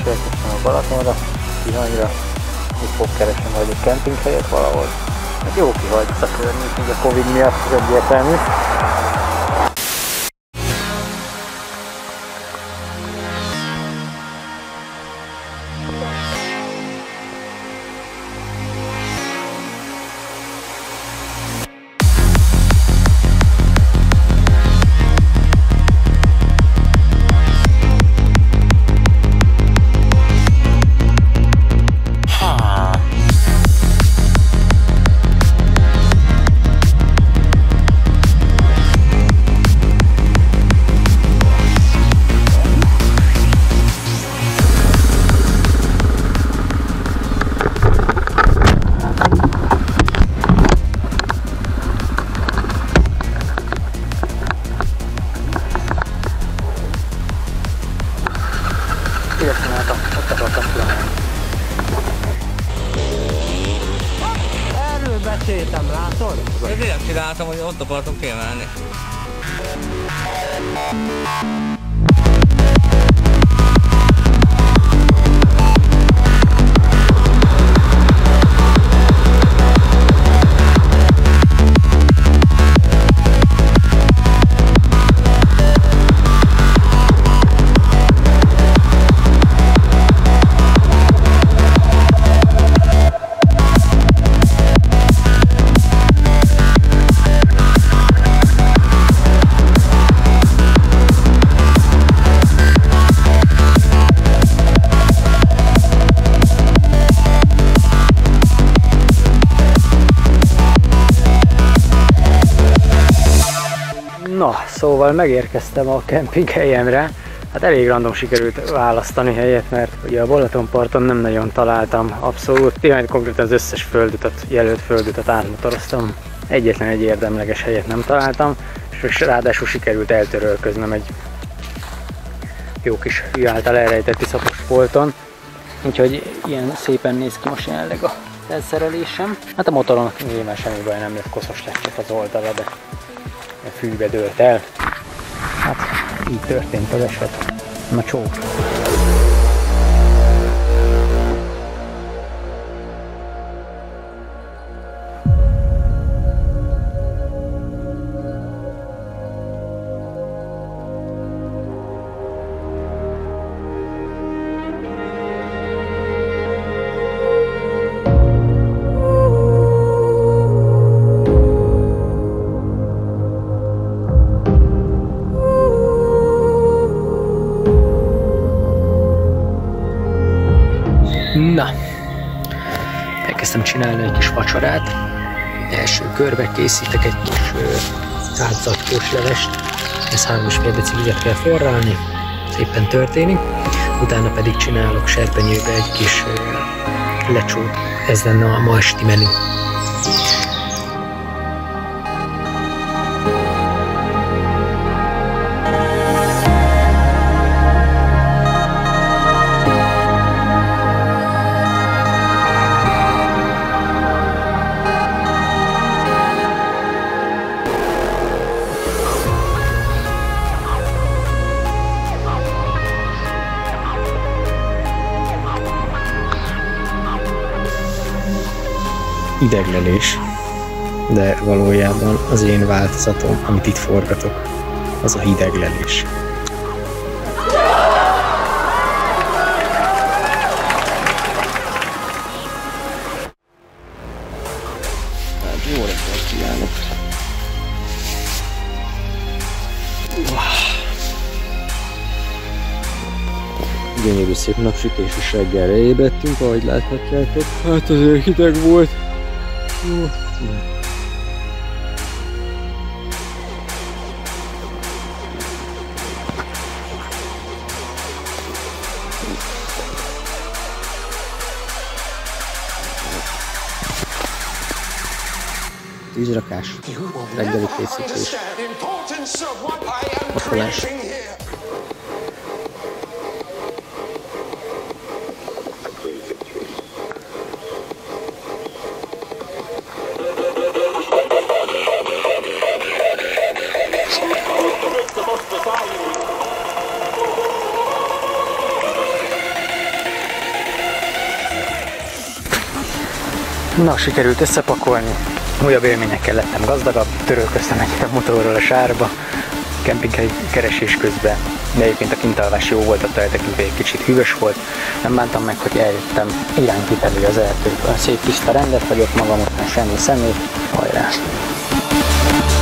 érkeztem a Balatonra, Tihanyra, itt fog keresni majd egy kempinghelyet valahol. Hát jó kihagy a környék, a Covid miatt az egyértelmű. Ott akartam csinálni. Erről beszéltem, látod? Ezért csináltam, hogy ott akartunk kiemelni. Na, szóval megérkeztem a kempinghelyemre. Hát elég random sikerült választani helyet, mert ugye a Balatonparton nem nagyon találtam abszolút. Tényleg konkrétan az összes földutat, jelölt földutat átmotoroztam. Egyetlen egy érdemleges helyet nem találtam, és ráadásul sikerült eltörölköznöm egy jó kis hű által elrejtett iszapos folton. Úgyhogy ilyen szépen néz ki most jelenleg a felszerelésem. Hát a motoron nyilván semmi baj nem lett, koszos lett csak az oldala, de a fűbe dőlt el. Hát így történt az eset. Na csók! Na, elkezdtem csinálni egy kis vacsorát. Első körbe készítek egy kis átzacskós levest. Ez 3,5 deci vizet kell forralni, szépen történik. Utána pedig csinálok serpenyőbe egy kis lecsót. Ez lenne a ma esti menü. Ideglelés, de valójában az én változatom, amit itt forgatok, az a hideglelés. Hát jó reggelt kívánok! Gyönyörű szép napsütés és reggelre ébredtünk, ahogy láthatjátok. Hát azért hideg volt. Tűzrakás, reggeli készítés, vasolás. Na, sikerült összepakolni. Újabb élményekkel lettem gazdagabb, törölköztem egy motorról a sárba, kempinghely keresés közben, de egyébként a kintalvás jó volt, a teletekintve egy kicsit hűvös volt. Nem bántam meg, hogy eljöttem irányvitelő az erdőből. Szép tiszta rendet vagyok magam, után semmi szemét, hajrá!